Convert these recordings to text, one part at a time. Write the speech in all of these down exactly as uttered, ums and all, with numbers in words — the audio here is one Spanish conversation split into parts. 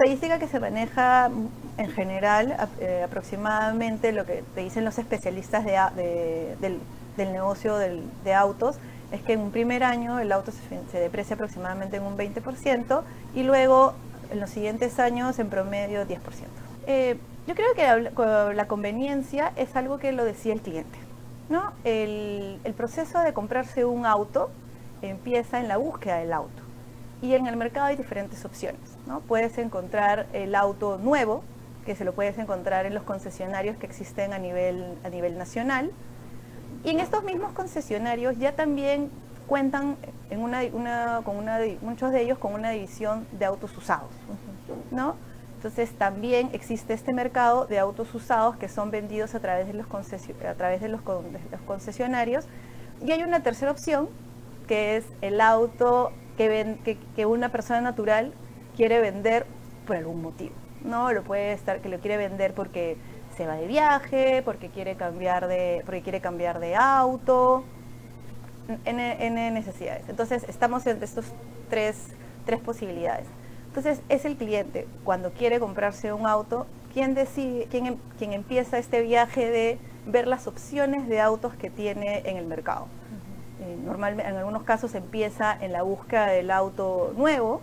estadística que se maneja en general, eh, aproximadamente lo que te dicen los especialistas de, de, del, del negocio del, de autos, es que en un primer año el auto se, se deprecia aproximadamente en un veinte por ciento y luego en los siguientes años en promedio diez por ciento. Eh, yo creo que la, la conveniencia es algo que lo decía el cliente, ¿no? El, el proceso de comprarse un auto empieza en la búsqueda del auto. Y en el mercado hay diferentes opciones, ¿no? Puedes encontrar el auto nuevo, que se lo puedes encontrar en los concesionarios que existen a nivel, a nivel nacional. Y en estos mismos concesionarios ya también cuentan en una, una, con una, muchos de ellos con una división de autos usados, ¿no? Entonces también existe este mercado de autos usados que son vendidos a través de los, a través de los, de los concesionarios. Y hay una tercera opción, que es el auto que, ven, que, que una persona natural quiere vender por algún motivo, ¿no? Lo puede estar, que lo quiere vender porque se va de viaje, porque quiere cambiar de, porque quiere cambiar de auto, N, N necesidades. Entonces estamos entre estos tres, tres posibilidades. Entonces es el cliente, cuando quiere comprarse un auto, quien decide, quien, quien empieza este viaje de ver las opciones de autos que tiene en el mercado. Eh, normalmente, en algunos casos empieza en la búsqueda del auto nuevo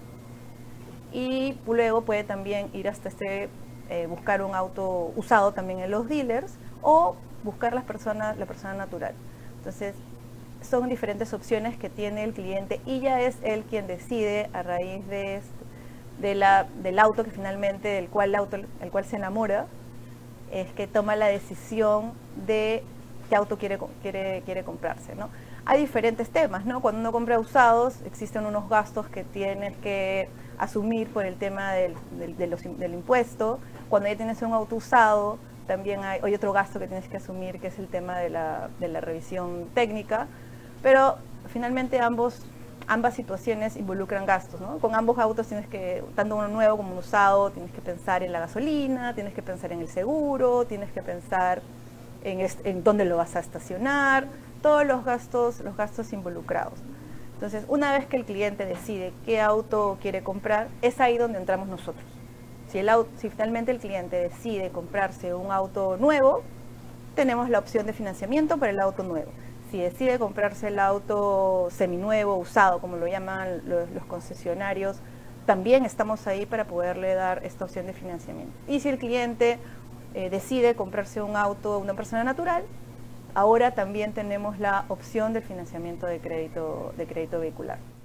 y luego puede también ir hasta este, eh, buscar un auto usado también en los dealers o buscar las personas, la persona natural. Entonces son diferentes opciones que tiene el cliente y ya es él quien decide a raíz de, de la, del auto que finalmente, del cual, auto, el cual se enamora, es que toma la decisión de qué auto quiere, quiere, quiere comprarse, ¿no? Hay diferentes temas, ¿no? Cuando uno compra usados, existen unos gastos que tienes que asumir por el tema del, del, de los, del impuesto. Cuando ya tienes un auto usado, también hay, hay otro gasto que tienes que asumir, que es el tema de la, de la revisión técnica. Pero finalmente ambos, ambas situaciones involucran gastos, ¿no? Con ambos autos tienes que, tanto uno nuevo como un usado, tienes que pensar en la gasolina, tienes que pensar en el seguro, tienes que pensar en, en dónde lo vas a estacionar, todos los gastos, los gastos involucrados. Entonces, una vez que el cliente decide qué auto quiere comprar, es ahí donde entramos nosotros. Si, el auto, si finalmente el cliente decide comprarse un auto nuevo, tenemos la opción de financiamiento para el auto nuevo. Si decide comprarse el auto seminuevo, usado, como lo llaman los, los concesionarios, también estamos ahí para poderle dar esta opción de financiamiento. Y si el cliente eh, decide comprarse un auto, una persona natural, ahora también tenemos la opción del financiamiento de crédito, de crédito vehicular.